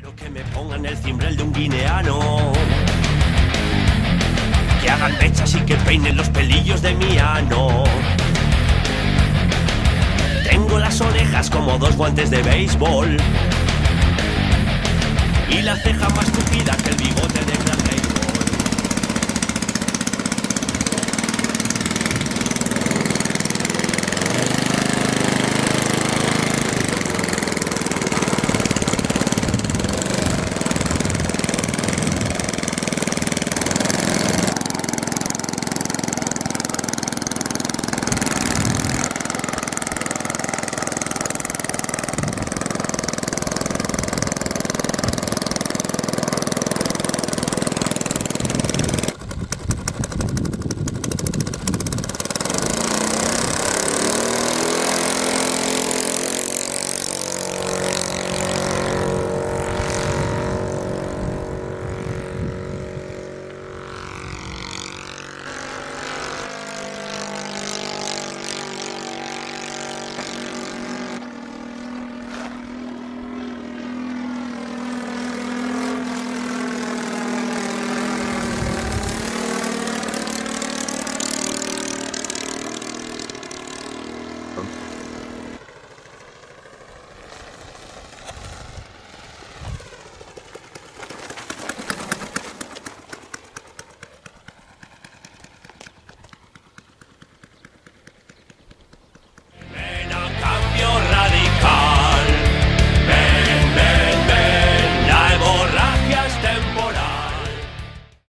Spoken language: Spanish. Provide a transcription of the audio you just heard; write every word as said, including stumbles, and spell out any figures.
Quiero que me pongan el cimbrel de un guineano, que hagan mechas y que peinen los pelillos de mi ano. Tengo las orejas como dos guantes de béisbol y la ceja más tupida que el